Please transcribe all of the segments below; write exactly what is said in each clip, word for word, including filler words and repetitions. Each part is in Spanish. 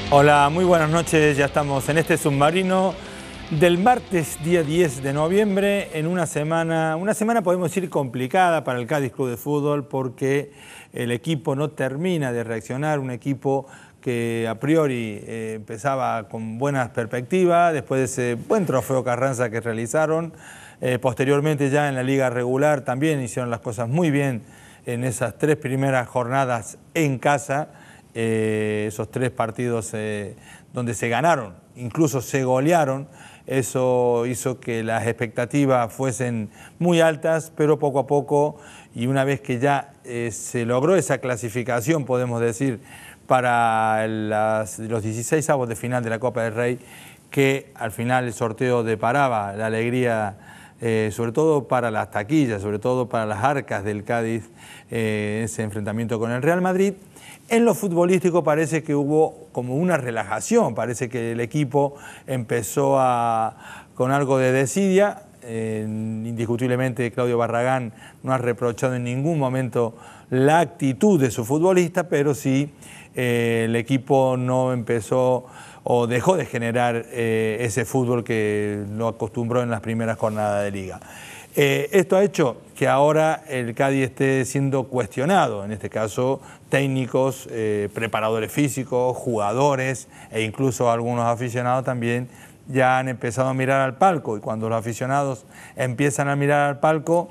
Hola, muy buenas noches. Ya estamos en este submarino del martes, día diez de noviembre, en una semana, una semana podemos decir complicada para el Cádiz Club de Fútbol porque el equipo no termina de reaccionar, un equipo que a priori eh, empezaba con buenas perspectivas, después de ese buen trofeo Carranza que realizaron, eh, posteriormente ya en la liga regular también hicieron las cosas muy bien en esas tres primeras jornadas en casa. Eh, esos tres partidos eh, donde se ganaron, incluso se golearon, eso hizo que las expectativas fuesen muy altas, pero poco a poco, y una vez que ya eh, se logró esa clasificación, podemos decir, para las, los dieciséis avos de final de la Copa del Rey, que al final el sorteo deparaba la alegría, eh, sobre todo para las taquillas, sobre todo para las arcas del Cádiz, eh, ese enfrentamiento con el Real Madrid. En lo futbolístico parece que hubo como una relajación, parece que el equipo empezó a, con algo de desidia. Eh, indiscutiblemente Claudio Barragán no ha reprochado en ningún momento la actitud de su futbolista, pero sí eh, el equipo no empezó o dejó de generar eh, ese fútbol que lo acostumbró en las primeras jornadas de liga. Eh, esto ha hecho que ahora el Cádiz esté siendo cuestionado, en este caso técnicos, eh, preparadores físicos, jugadores e incluso algunos aficionados también ya han empezado a mirar al palco, y cuando los aficionados empiezan a mirar al palco,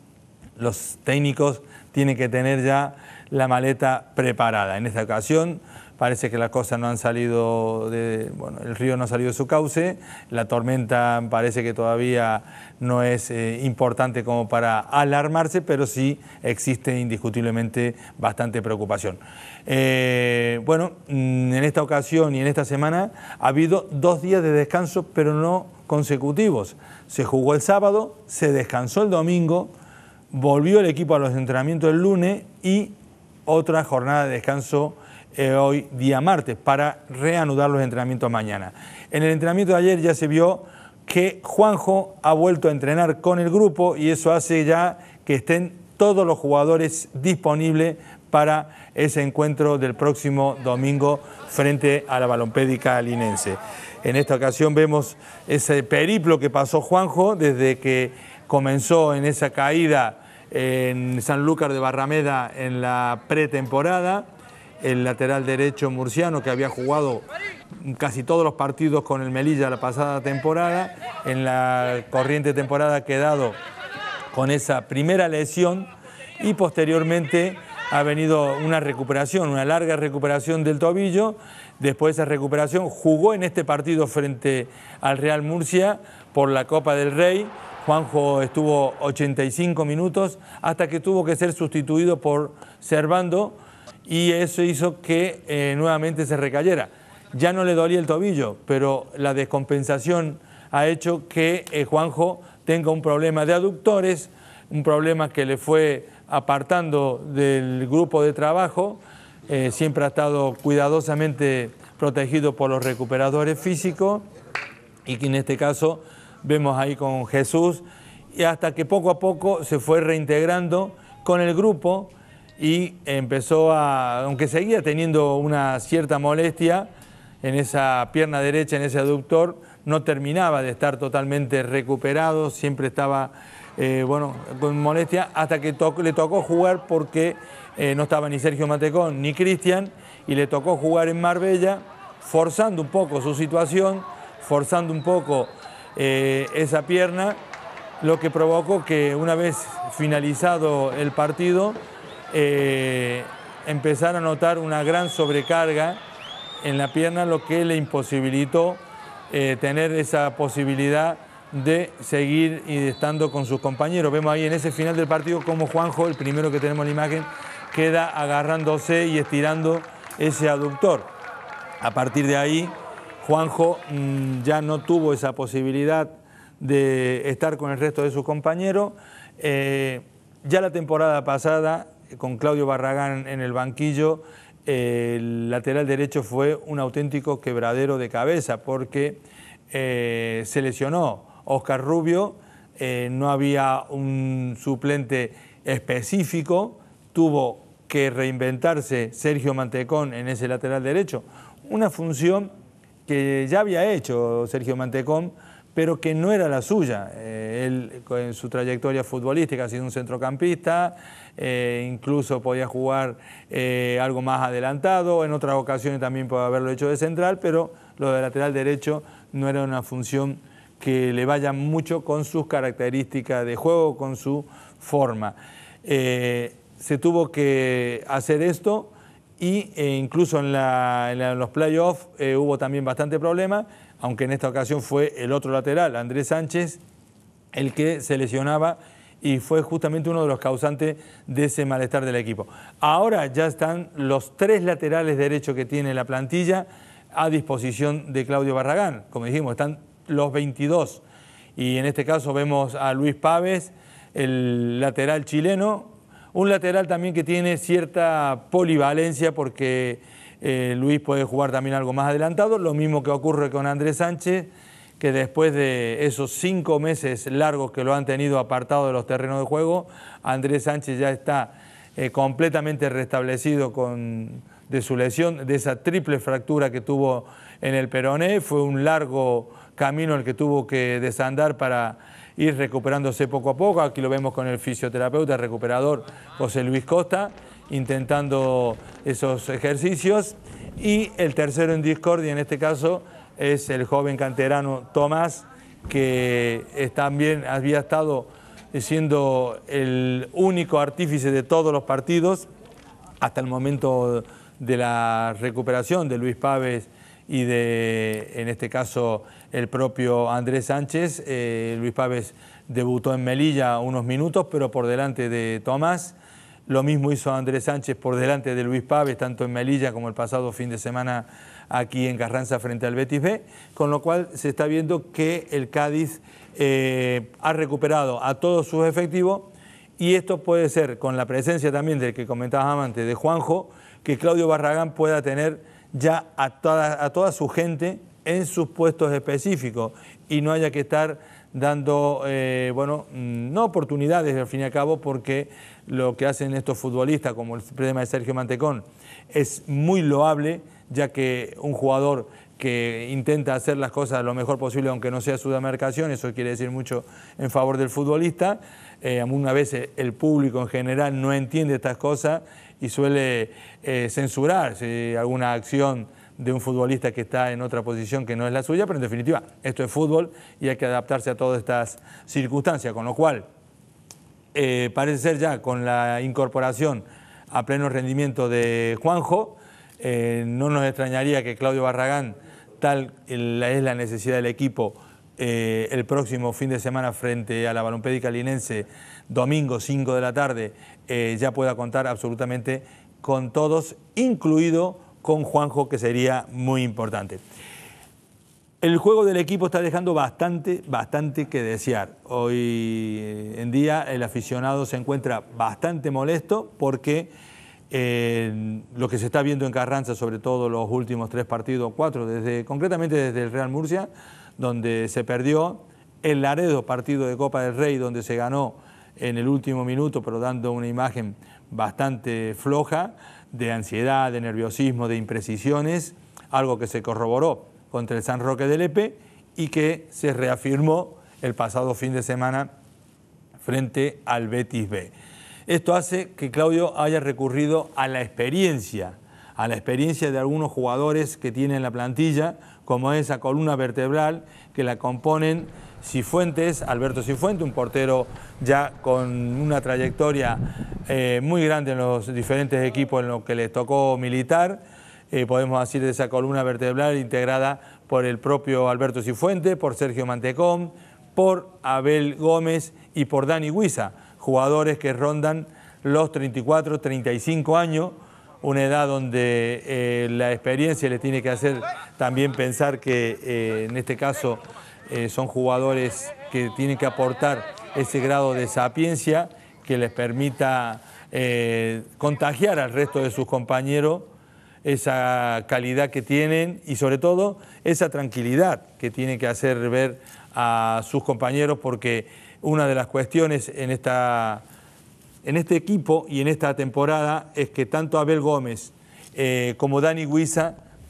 los técnicos tienen que tener ya la maleta preparada. En esta ocasión parece que las cosas no han salido, de, bueno, el río no ha salido de su cauce, la tormenta parece que todavía no es eh, importante como para alarmarse, pero sí existe indiscutiblemente bastante preocupación. Eh, bueno, en esta ocasión y en esta semana ha habido dos días de descanso, pero no consecutivos. Se jugó el sábado, se descansó el domingo, volvió el equipo a los entrenamientos el lunes y otra jornada de descanso Eh, hoy día martes para reanudar los entrenamientos mañana. En el entrenamiento de ayer ya se vio que Juanjo ha vuelto a entrenar con el grupo y eso hace ya que estén todos los jugadores disponibles para ese encuentro del próximo domingo frente a la Balompédica linense. En esta ocasión vemos ese periplo que pasó Juanjo desde que comenzó en esa caída en Sanlúcar de Barrameda en la pretemporada. El lateral derecho murciano que había jugado casi todos los partidos con el Melilla la pasada temporada, en la corriente temporada ha quedado con esa primera lesión y posteriormente ha venido una recuperación, una larga recuperación del tobillo. Después de esa recuperación jugó en este partido frente al Real Murcia por la Copa del Rey. Juanjo estuvo ochenta y cinco minutos hasta que tuvo que ser sustituido por Servando, y eso hizo que eh, nuevamente se recayera. Ya no le dolía el tobillo, pero la descompensación ha hecho que eh, Juanjo tenga un problema de aductores, un problema que le fue apartando del grupo de trabajo. Eh, siempre ha estado cuidadosamente protegido por los recuperadores físicos y que en este caso vemos ahí con Jesús, y hasta que poco a poco se fue reintegrando con el grupo y empezó a, aunque seguía teniendo una cierta molestia en esa pierna derecha, en ese aductor, no terminaba de estar totalmente recuperado, siempre estaba eh, bueno, con molestia, hasta que to le tocó jugar porque eh, no estaba ni Sergio Mantecón ni Cristian, y le tocó jugar en Marbella, forzando un poco su situación, forzando un poco eh, esa pierna, lo que provocó que una vez finalizado el partido, Eh, empezar a notar una gran sobrecarga en la pierna, lo que le imposibilitó eh, tener esa posibilidad de seguir y estando con sus compañeros. Vemos ahí en ese final del partido como Juanjo, el primero que tenemos en la imagen, queda agarrándose y estirando ese aductor. A partir de ahí, Juanjo mmm, ya no tuvo esa posibilidad de estar con el resto de sus compañeros. Eh, ya la temporada pasada, con Claudio Barragán en el banquillo, eh, el lateral derecho fue un auténtico quebradero de cabeza porque eh, se lesionó Oscar Rubio, eh, no había un suplente específico, tuvo que reinventarse Sergio Mantecón en ese lateral derecho, una función que ya había hecho Sergio Mantecón, pero que no era la suya. Eh, él, en su trayectoria futbolística, ha sido un centrocampista, eh, incluso podía jugar eh, algo más adelantado, en otras ocasiones también puede haberlo hecho de central, pero lo de lateral derecho no era una función que le vaya mucho con sus características de juego, con su forma. Eh, se tuvo que hacer esto y eh, incluso en, la, en, la, en los playoffs eh, hubo también bastante problema, aunque en esta ocasión fue el otro lateral, Andrés Sánchez, el que se lesionaba y fue justamente uno de los causantes de ese malestar del equipo. Ahora ya están los tres laterales derechos que tiene la plantilla a disposición de Claudio Barragán. Como dijimos, están los veintidós y en este caso vemos a Luis Pávez, el lateral chileno, un lateral también que tiene cierta polivalencia porque eh, Luis puede jugar también algo más adelantado, lo mismo que ocurre con Andrés Sánchez, que después de esos cinco meses largos que lo han tenido apartado de los terrenos de juego, Andrés Sánchez ya está eh, completamente restablecido con, de su lesión, de esa triple fractura que tuvo en el peroné. Fue un largo camino el que tuvo que desandar para ir recuperándose poco a poco. Aquí lo vemos con el fisioterapeuta recuperador José Luis Costa, intentando esos ejercicios. Y el tercero en discordia, en este caso, es el joven canterano Tomás, que también había estado siendo el único artífice de todos los partidos hasta el momento de la recuperación de Luis Pávez y de, en este caso, el propio Andrés Sánchez. Eh, Luis Pávez debutó en Melilla unos minutos, pero por delante de Tomás. Lo mismo hizo Andrés Sánchez por delante de Luis Pávez, tanto en Melilla como el pasado fin de semana aquí en Carranza frente al Betis B, con lo cual se está viendo que el Cádiz eh, ha recuperado a todos sus efectivos, y esto puede ser, con la presencia también del que comentabas antes, de Juanjo, que Claudio Barragán pueda tener ya a toda, a toda su gente en sus puestos específicos y no haya que estar dando, eh, bueno, no oportunidades al fin y al cabo, porque lo que hacen estos futbolistas, como el problema de Sergio Mantecón, es muy loable, ya que un jugador que intenta hacer las cosas lo mejor posible, aunque no sea su demarcación, eso quiere decir mucho en favor del futbolista. Eh, una vez el público en general no entiende estas cosas y suele eh, censurar si alguna acción de un futbolista que está en otra posición que no es la suya, pero en definitiva esto es fútbol y hay que adaptarse a todas estas circunstancias, con lo cual eh, parece ser ya con la incorporación a pleno rendimiento de Juanjo, eh, no nos extrañaría que Claudio Barragán, tal es la necesidad del equipo, eh, el próximo fin de semana frente a la Balompédica Linense, domingo cinco de la tarde, eh, ya pueda contar absolutamente con todos, incluido con Juanjo, que sería muy importante. El juego del equipo está dejando bastante, bastante que desear. Hoy en día el aficionado se encuentra bastante molesto porque eh, lo que se está viendo en Carranza, sobre todo los últimos tres partidos, cuatro, desde, concretamente desde el Real Murcia, donde se perdió, el Laredo, partido de Copa del Rey, donde se ganó en el último minuto, pero dando una imagen bastante floja, de ansiedad, de nerviosismo, de imprecisiones, algo que se corroboró contra el San Roque de Lepe y que se reafirmó el pasado fin de semana frente al Betis B. Esto hace que Claudio haya recurrido a la experiencia, a la experiencia de algunos jugadores que tienen la plantilla, como esa columna vertebral que la componen Cifuentes, Alberto Cifuentes, un portero ya con una trayectoria eh, muy grande en los diferentes equipos en los que les tocó militar. Eh, podemos decir de esa columna vertebral integrada por el propio Alberto Cifuentes, por Sergio Mantecón, por Abel Gómez y por Dani Huiza, jugadores que rondan los treinta y cuatro, treinta y cinco años, una edad donde eh, la experiencia les tiene que hacer también pensar que eh, en este caso eh, son jugadores que tienen que aportar ese grado de sapiencia que les permita eh, contagiar al resto de sus compañeros esa calidad que tienen y sobre todo esa tranquilidad que tienen que hacer ver a sus compañeros, porque una de las cuestiones en, esta, en este equipo y en esta temporada es que tanto Abel Gómez eh, como Dani Huiza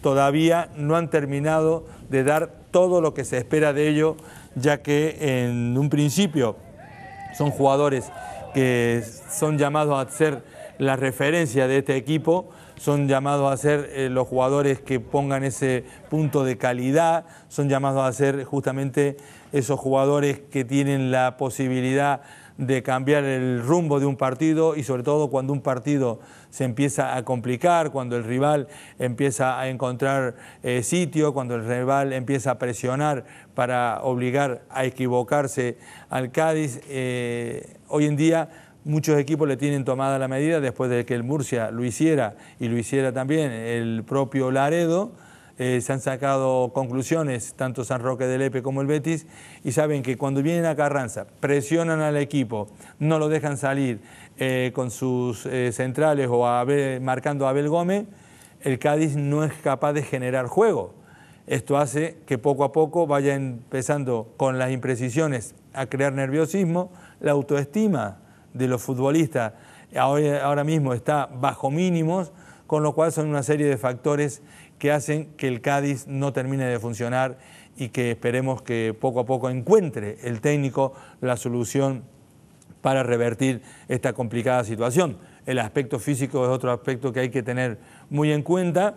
todavía no han terminado de dar todo lo que se espera de ellos, ya que en un principio son jugadores que son llamados a ser la referencia de este equipo, son llamados a ser eh, los jugadores que pongan ese punto de calidad, son llamados a ser justamente esos jugadores que tienen la posibilidad de cambiar el rumbo de un partido, y sobre todo cuando un partido se empieza a complicar, cuando el rival empieza a encontrar eh, sitio, cuando el rival empieza a presionar para obligar a equivocarse al Cádiz. Eh, hoy en día muchos equipos le tienen tomada la medida después de que el Murcia lo hiciera, y lo hiciera también el propio Laredo. Eh, se han sacado conclusiones tanto San Roque de Lepe como el Betis, y saben que cuando vienen a Carranza presionan al equipo, no lo dejan salir eh, con sus eh, centrales o a Abel, marcando a Abel Gómez, el Cádiz no es capaz de generar juego. Esto hace que poco a poco vaya empezando con las imprecisiones a crear nerviosismo. La autoestima de los futbolistas ahora, ahora mismo está bajo mínimos, con lo cual son una serie de factores que hacen que el Cádiz no termine de funcionar, y que esperemos que poco a poco encuentre el técnico la solución para revertir esta complicada situación. El aspecto físico es otro aspecto que hay que tener muy en cuenta.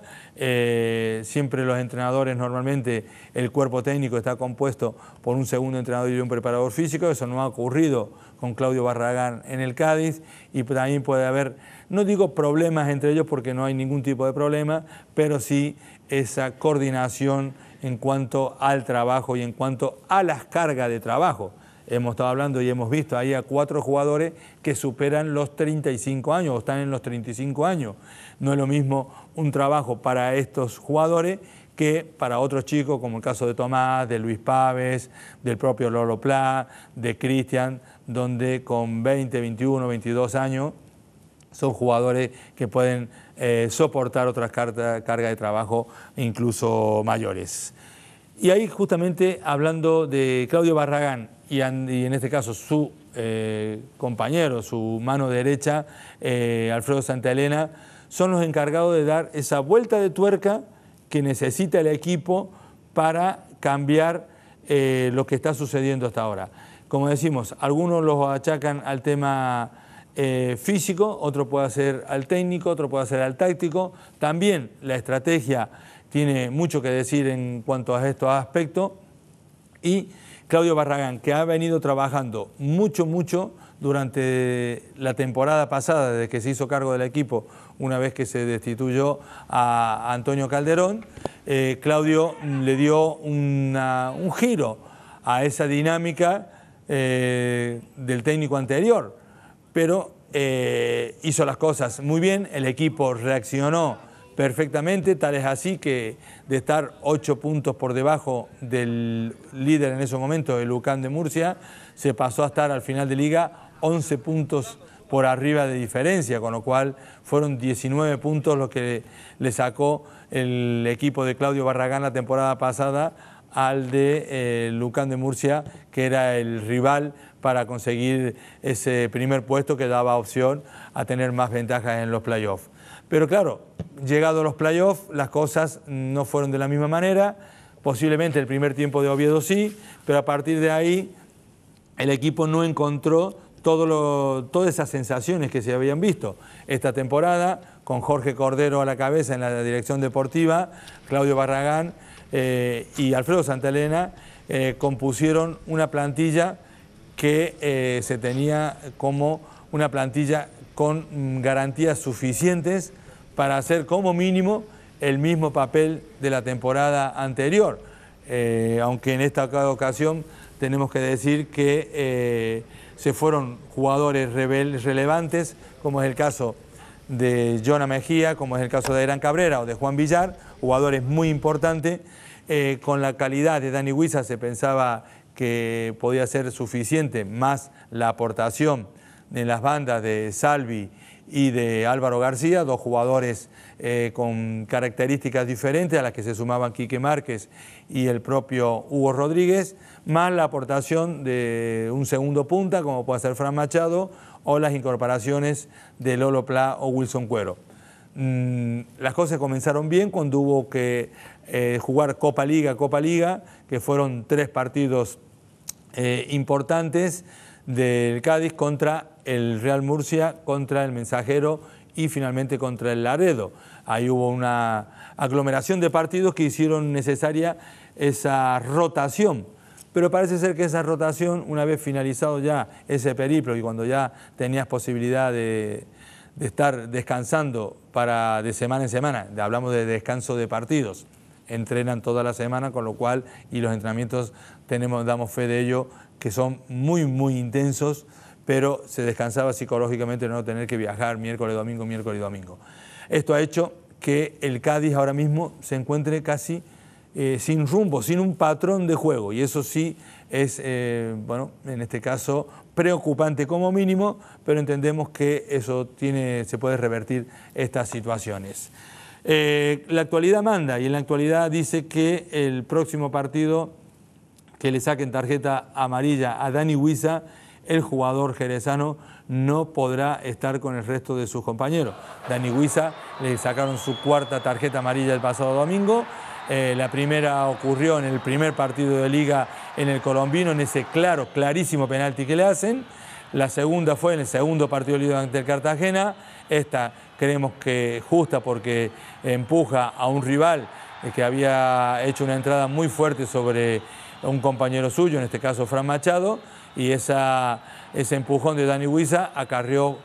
Eh, siempre los entrenadores, normalmente el cuerpo técnico está compuesto por un segundo entrenador y un preparador físico. Eso no ha ocurrido con Claudio Barragán en el Cádiz, y también puede haber, no digo problemas entre ellos porque no hay ningún tipo de problema, pero sí esa coordinación en cuanto al trabajo y en cuanto a las cargas de trabajo. Hemos estado hablando y hemos visto ahí a cuatro jugadores que superan los treinta y cinco años o están en los treinta y cinco años. No es lo mismo un trabajo para estos jugadores que para otros chicos, como el caso de Tomás, de Luis Paves, del propio Lolo Pla, de Cristian, donde con veinte, veintiuno, veintidós años son jugadores que pueden eh, soportar otras cargas de trabajo incluso mayores. Y ahí justamente hablando de Claudio Barragán y, y en este caso su eh, compañero, su mano derecha, eh, Alfredo Santaelena, son los encargados de dar esa vuelta de tuerca que necesita el equipo para cambiar eh, lo que está sucediendo hasta ahora. Como decimos, algunos los achacan al tema eh, físico, otro puede ser al técnico, otro puede ser al táctico. También la estrategia tiene mucho que decir en cuanto a estos aspectos, y Claudio Barragán, que ha venido trabajando mucho, mucho durante la temporada pasada, desde que se hizo cargo del equipo, una vez que se destituyó a Antonio Calderón, eh, Claudio le dio una, un giro a esa dinámica eh, del técnico anterior, pero eh, hizo las cosas muy bien, el equipo reaccionó perfectamente, tal es así que de estar ocho puntos por debajo del líder en ese momento, el UCAM de Murcia, se pasó a estar al final de liga once puntos por arriba de diferencia, con lo cual fueron diecinueve puntos los que le sacó el equipo de Claudio Barragán la temporada pasada al de eh, UCAM de Murcia, que era el rival para conseguir ese primer puesto que daba opción a tener más ventajas en los playoffs. Pero claro, llegados los playoffs, las cosas no fueron de la misma manera. Posiblemente el primer tiempo de Oviedo sí, pero a partir de ahí el equipo no encontró todo lo, todas esas sensaciones que se habían visto esta temporada, con Jorge Cordero a la cabeza en la dirección deportiva, Claudio Barragán eh, y Alfredo Santaelena eh, compusieron una plantilla que eh, se tenía como una plantilla con garantías suficientes para hacer como mínimo el mismo papel de la temporada anterior, eh, aunque en esta ocasión tenemos que decir que eh, se fueron jugadores relevantes, como es el caso de Jonah Mejía, como es el caso de Adrián Cabrera o de Juan Villar, jugadores muy importantes. Eh, con la calidad de Dani Huiza se pensaba que podía ser suficiente, más la aportación en las bandas de Salvi y de Álvaro García, dos jugadores eh, con características diferentes a las que se sumaban Quique Márquez y el propio Hugo Rodríguez, más la aportación de un segundo punta como puede ser Fran Machado o las incorporaciones de Lolo Pla o Wilson Cuero. mmm, las cosas comenzaron bien cuando hubo que eh, jugar Copa Liga, Copa Liga, que fueron tres partidos eh, importantes del Cádiz contra el Real Murcia, contra el Mensajero y finalmente contra el Laredo. Ahí hubo una aglomeración de partidos que hicieron necesaria esa rotación. Pero parece ser que esa rotación, una vez finalizado ya ese periplo y cuando ya tenías posibilidad de, de estar descansando para de semana en semana, hablamos de descanso de partidos, entrenan toda la semana, con lo cual, y los entrenamientos tenemos, damos fe de ello, que son muy, muy intensos, pero se descansaba psicológicamente no tener que viajar miércoles, domingo, miércoles y domingo. Esto ha hecho que el Cádiz ahora mismo se encuentre casi eh, sin rumbo, sin un patrón de juego, y eso sí es, eh, bueno, en este caso preocupante como mínimo, pero entendemos que eso tiene, se puede revertir estas situaciones. Eh, la actualidad manda, y en la actualidad dice que el próximo partido que le saquen tarjeta amarilla a Dani Huiza, el jugador jerezano no podrá estar con el resto de sus compañeros. Dani Huiza le sacaron su cuarta tarjeta amarilla el pasado domingo. Eh, la primera ocurrió en el primer partido de Liga en el Colombino, en ese claro, clarísimo penalti que le hacen. La segunda fue en el segundo partido de Liga ante el Cartagena. Esta creemos que justa porque empuja a un rival que había hecho una entrada muy fuerte sobre un compañero suyo, en este caso Fran Machado, y esa, ese empujón de Dani Huiza acarrió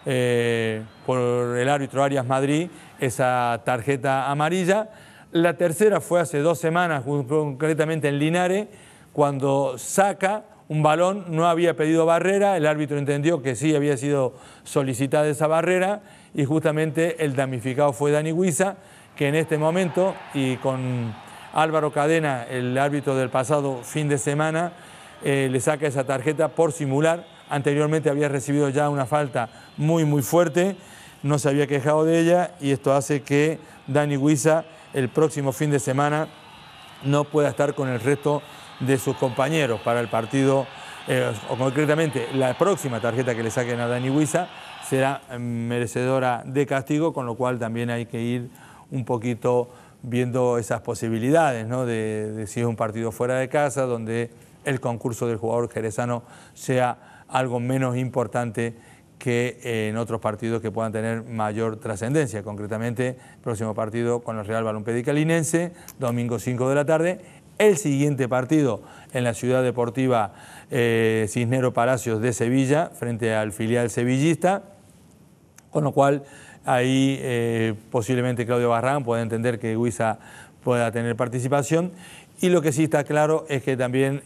eh, por el árbitro Arias Madrid esa tarjeta amarilla. La tercera fue hace dos semanas, concretamente en Linares, cuando saca un balón, no había pedido barrera, el árbitro entendió que sí había sido solicitada esa barrera y justamente el damnificado fue Dani Huiza, que en este momento, y con Álvaro Cadena, el árbitro del pasado fin de semana, eh, le saca esa tarjeta por simular. Anteriormente había recibido ya una falta muy muy fuerte, no se había quejado de ella y esto hace que Dani Huiza el próximo fin de semana no pueda estar con el resto de sus compañeros para el partido, eh, o concretamente la próxima tarjeta que le saquen a Dani Huiza será merecedora de castigo, con lo cual también hay que ir un poquito viendo esas posibilidades, ¿no? de, de si es un partido fuera de casa, donde el concurso del jugador jerezano sea algo menos importante que en otros partidos que puedan tener mayor trascendencia. Concretamente, el próximo partido con el Real Balompédica Linense, domingo cinco de la tarde. El siguiente partido en la Ciudad Deportiva eh, Cisnero Palacios de Sevilla, frente al filial sevillista, con lo cual ahí eh, posiblemente Claudio Barragán pueda entender que Huiza pueda tener participación. Y lo que sí está claro es que también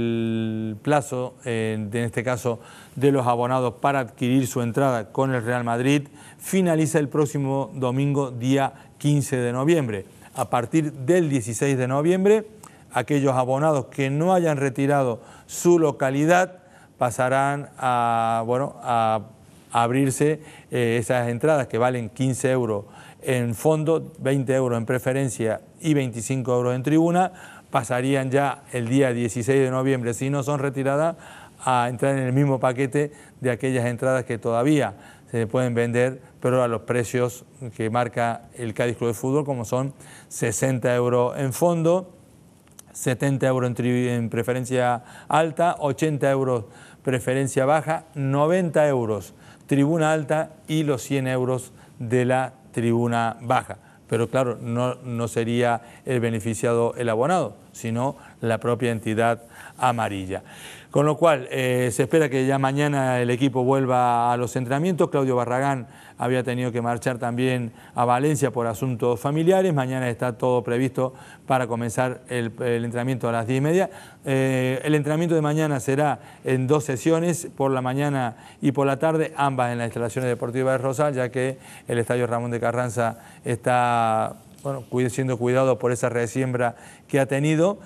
el plazo, eh, en este caso, de los abonados para adquirir su entrada con el Real Madrid finaliza el próximo domingo, día quince de noviembre. A partir del dieciséis de noviembre, aquellos abonados que no hayan retirado su localidad pasarán a, bueno, a abrirse eh, esas entradas que valen quince euros en fondo, veinte euros en preferencia y veinticinco euros en tribuna, pasarían ya el día dieciséis de noviembre, si no son retiradas, a entrar en el mismo paquete de aquellas entradas que todavía se pueden vender, pero a los precios que marca el Cádiz Club de Fútbol, como son sesenta euros en fondo, setenta euros en, en preferencia alta, ochenta euros preferencia baja, noventa euros tribuna alta y los cien euros de la tribuna baja. Pero claro, no, no sería el beneficiado el abonado, sino la propia entidad amarilla. Con lo cual, eh, se espera que ya mañana el equipo vuelva a los entrenamientos. Claudio Barragán había tenido que marchar también a Valencia por asuntos familiares. Mañana está todo previsto para comenzar el, el entrenamiento a las diez y media. Eh, el entrenamiento de mañana será en dos sesiones, por la mañana y por la tarde, ambas en las instalaciones deportivas de Rosal, ya que el estadio Ramón de Carranza está, bueno, siendo cuidado por esa resiembra que ha tenido,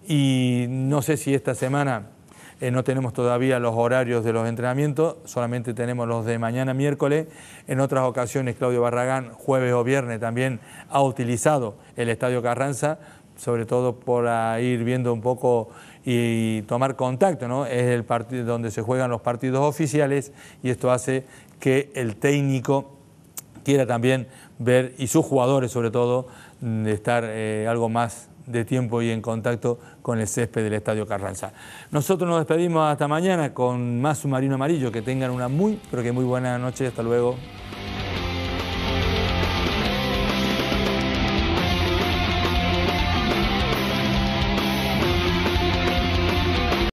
y no sé si esta semana eh, no tenemos todavía los horarios de los entrenamientos, solamente tenemos los de mañana miércoles. En otras ocasiones Claudio Barragán, jueves o viernes, también ha utilizado el estadio Carranza, sobre todo por ir viendo un poco y tomar contacto, ¿no? Es el partido donde se juegan los partidos oficiales y esto hace que el técnico quiera también ver, y sus jugadores sobre todo, de estar eh, algo más de tiempo y en contacto con el césped del Estadio Carranza. Nosotros nos despedimos hasta mañana con más Submarino Amarillo. Que tengan una muy, pero que muy buena noche. Hasta luego.